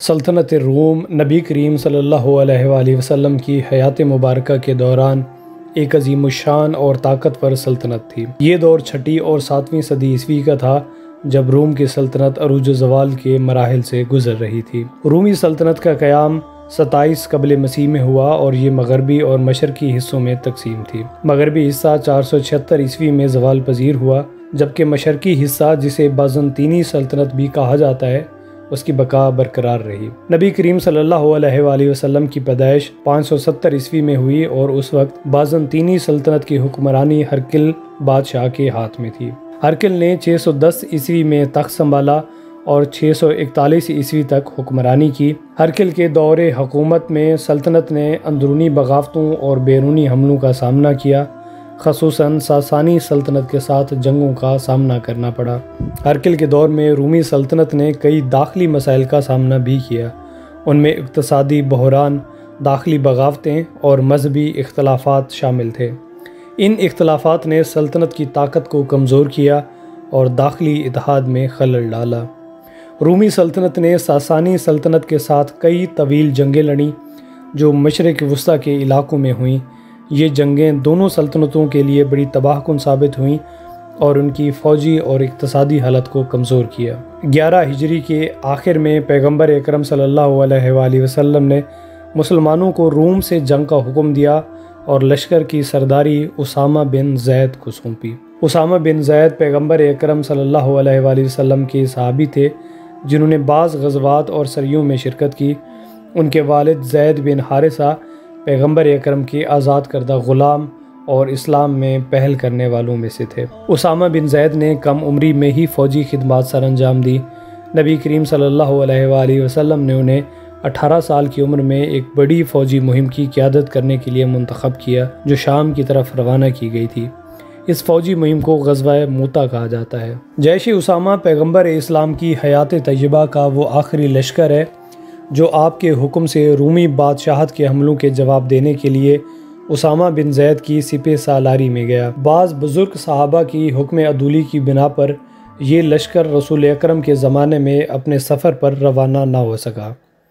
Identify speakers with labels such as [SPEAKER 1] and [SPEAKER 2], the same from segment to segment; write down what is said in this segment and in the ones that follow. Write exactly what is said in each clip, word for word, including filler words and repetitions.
[SPEAKER 1] سلطنت روم نبی کریم صلی اللہ علیہ وآلہ وسلم کی حیات مبارکہ کے دوران ایک عظیم الشان اور طاقتور سلطنت تھی۔ یہ دور چھٹی اور ساتویں صدی عیسوی کا تھا جب روم کی سلطنت عروج و زوال کے مراحل سے گزر رہی تھی۔ رومی سلطنت کا قیام ستائیس قبل مسیح میں ہوا اور یہ مغربی اور مشرقی حصوں میں تقسیم تھی۔ مغربی حصہ چار سو چھہتر عیسوی میں زوال پذیر ہوا، جبکہ مشرقی حصہ جسے بازنطینی سلطنت بھی کہا جاتا ہے اس کی بقا برقرار رہی۔ نبی کریم صلی اللہ علیہ وآلہ وسلم کی پیدائش پانچ سو ستر عیسوی میں ہوئی اور اس وقت بازنطینی سلطنت کی حکمرانی ہرقل بادشاہ کے ہاتھ میں تھی۔ ہرقل نے چھ سو دس عیسوی میں تخت سنبھالا اور چھ سو اکتالیس عیسوی تک حکمرانی کی۔ ہرقل کے دور حکومت میں سلطنت نے اندرونی بغاوتوں اور بیرونی حملوں کا سامنا کیا، خصوصاً ساسانی سلطنت کے ساتھ جنگوں کا سامنا کرنا پڑا۔ ہرقل کے دور میں رومی سلطنت نے کئی داخلی مسائل کا سامنا بھی کیا، ان میں اقتصادی بحران، داخلی بغاوتیں اور مذہبی اختلافات شامل تھے۔ ان اختلافات نے سلطنت کی طاقت کو کمزور کیا اور داخلی اتحاد میں خلل ڈالا۔ رومی سلطنت نے ساسانی سلطنت کے ساتھ کئی طویل جنگیں لڑیں جو مشرق وسطیٰ کے علاقوں میں ہوئیں۔ یہ جنگیں دونوں سلطنتوں کے لیے بڑی تباہ کن ثابت ہوئیں اور ان کی فوجی اور اقتصادی حالت کو کمزور کیا۔ گیارہ ہجری کے آخر میں پیغمبر اکرم صلی اللہ علیہ وآلہ وسلم نے مسلمانوں کو روم سے جنگ کا حکم دیا اور لشکر کی سرداری اسامہ بن زید کو سونپی۔ اسامہ بن زید پیغمبر اکرم صلی اللہ علیہ وآلہ وسلم کے صحابی تھے جنہوں نے بعض غزوات اور سریوں میں شرکت کی۔ ان کے والد زید بن حارثہ پیغمبر اکرم کے آزاد کردہ غلام اور اسلام میں پہل کرنے والوں میں سے تھے۔ اسامہ بن زید نے کم عمری میں ہی فوجی خدمات سر انجام دی۔ نبی کریم صلی اللہ علیہ وآلہ وسلم نے انہیں اٹھارہ سال کی عمر میں ایک بڑی فوجی مہم کی قیادت کرنے کے لیے منتخب کیا جو شام کی طرف روانہ کی گئی تھی۔ اس فوجی مہم کو غزوہ موتا کہا جاتا ہے۔ جیش اسامہ پیغمبر اسلام کی حیات طیبہ کا وہ آخری لشکر ہے جو آپ کے حکم سے رومی بادشاہت کے حملوں کے جواب دینے کے لیے اسامہ بن زید کی سپہ سالاری میں گیا۔ بعض بزرگ صحابہ کی حکم عدولی کی بنا پر یہ لشکر رسول اکرم کے زمانے میں اپنے سفر پر روانہ نہ ہو سکا۔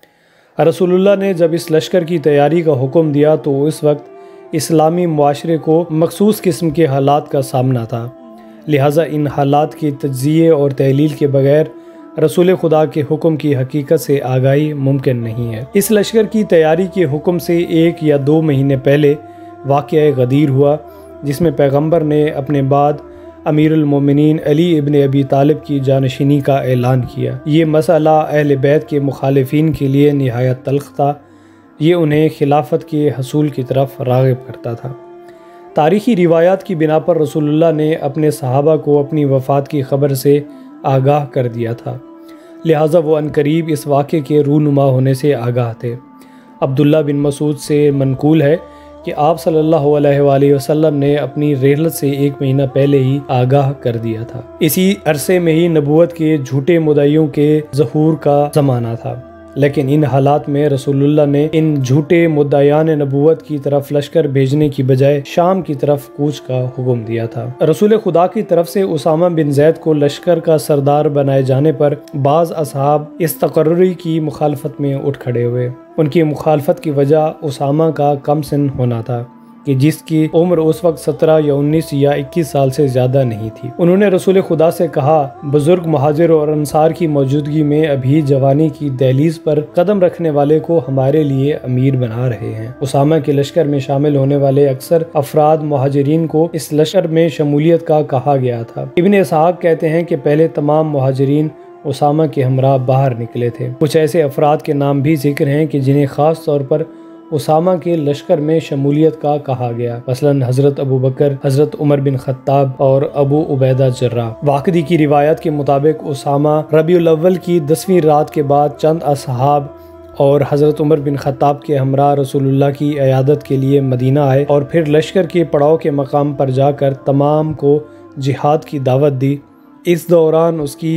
[SPEAKER 1] رسول اللہ نے جب اس لشکر کی تیاری کا حکم دیا تو اس وقت اسلامی معاشرے کو مخصوص قسم کے حالات کا سامنا تھا، لہٰذا ان حالات کی تجزیے اور تحلیل کے بغیر رسول خدا کے حکم کی حقیقت سے آگاہی ممکن نہیں ہے۔ اس لشکر کی تیاری کے حکم سے ایک یا دو مہینے پہلے واقعہ غدیر ہوا جس میں پیغمبر نے اپنے بعد امیر المومنین علی ابن ابی طالب کی جانشینی کا اعلان کیا۔ یہ مسئلہ اہل بیت کے مخالفین کے لیے نہایت تلخ تھا، یہ انہیں خلافت کے حصول کی طرف راغب کرتا تھا۔ تاریخی روایات کی بنا پر رسول اللہ نے اپنے صحابہ کو اپنی وفات کی خبر سے آگاہ کر دیا تھا، لہٰذا وہ عنقریب اس واقعے کے رونما ہونے سے آگاہ تھے۔ عبداللہ بن مسعود سے منقول ہے کہ آپ صلی اللہ علیہ وآلہ وسلم نے اپنی رحلت سے ایک مہینہ پہلے ہی آگاہ کر دیا تھا۔ اسی عرصے میں ہی نبوت کے جھوٹے مدعیوں کے ظہور کا زمانہ تھا، لیکن ان حالات میں رسول اللہ نے ان جھوٹے مدعیان نبوت کی طرف لشکر بھیجنے کی بجائے شام کی طرف کوچ کا حکم دیا تھا۔ رسول خدا کی طرف سے اسامہ بن زید کو لشکر کا سردار بنائے جانے پر بعض اصحاب اس تقرری کی مخالفت میں اٹھ کھڑے ہوئے۔ ان کی مخالفت کی وجہ اسامہ کا کم سن ہونا تھا کہ جس کی عمر اس وقت سترہ یا انیس یا اکیس سال سے زیادہ نہیں تھی۔ انہوں نے رسول خدا سے کہا، بزرگ مہاجر اور انصار کی موجودگی میں ابھی جوانی کی دہلیز پر قدم رکھنے والے کو ہمارے لیے امیر بنا رہے ہیں۔ اسامہ کے لشکر میں شامل ہونے والے اکثر افراد مہاجرین کو اس لشکر میں شمولیت کا کہا گیا تھا۔ ابن اسحاق کہتے ہیں کہ پہلے تمام مہاجرین اسامہ کے ہمراہ باہر نکلے تھے۔ کچھ ایسے افراد کے نام بھی ذکر ہیں کہ جنہیں خاص طور پر اسامہ کے لشکر میں شمولیت کا کہا گیا، مثلاً حضرت ابو بکر، حضرت عمر بن خطاب اور ابو عبیدہ جراح۔ واقدی کی روایت کے مطابق اسامہ ربیع الاول کی دسویں رات کے بعد چند اصحاب اور حضرت عمر بن خطاب کے ہمراہ رسول اللہ کی عیادت کے لیے مدینہ آئے اور پھر لشکر کے پڑاؤ کے مقام پر جا کر تمام کو جہاد کی دعوت دی۔ اس دوران اس کی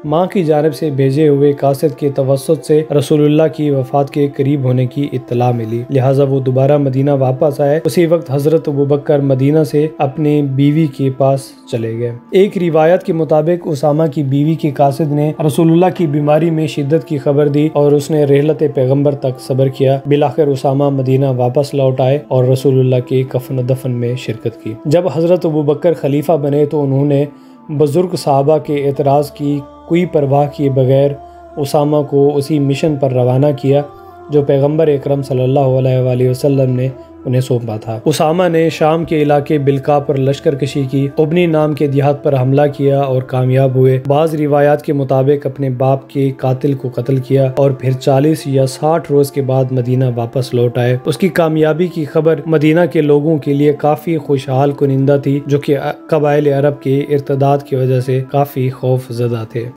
[SPEAKER 1] ماں کی جانب سے بھیجے ہوئے قاصد کے توسط سے رسول اللہ کی وفات کے قریب ہونے کی اطلاع ملی، لہٰذا وہ دوبارہ مدینہ واپس آئے۔ اسی وقت حضرت ابوبکر مدینہ سے اپنی بیوی کے پاس چلے گئے۔ ایک روایت کے مطابق اسامہ کی بیوی کے قاصد نے رسول اللہ کی بیماری میں شدت کی خبر دی اور اس نے رحلت پیغمبر تک صبر کیا۔ بالآخر اسامہ مدینہ واپس لوٹ آئے اور رسول اللہ کے کفن و دفن میں شرکت کی۔ جب حضرت ابوبکر خلیفہ بنے تو انہوں نے بزرگ صحابہ کے اعتراض کی کوئی پرواہ کیے بغیر اسامہ کو اسی مشن پر روانہ کیا جو پیغمبر اکرم صلی اللہ علیہ وآلہ وسلم نے انہیں سونپا تھا۔ اسامہ نے شام کے علاقے بلقا پر لشکر کشی کی، ابنی نام کے دیہات پر حملہ کیا اور کامیاب ہوئے۔ بعض روایات کے مطابق اپنے باپ کے قاتل کو قتل کیا اور پھر چالیس یا ساٹھ روز کے بعد مدینہ واپس لوٹ آئے۔ اس کی کامیابی کی خبر مدینہ کے لوگوں کے لیے کافی خوشحال کنندہ تھی، جو کہ قبائل عرب کے ارتداد کی وجہ سے کافی خوف زدہ تھے۔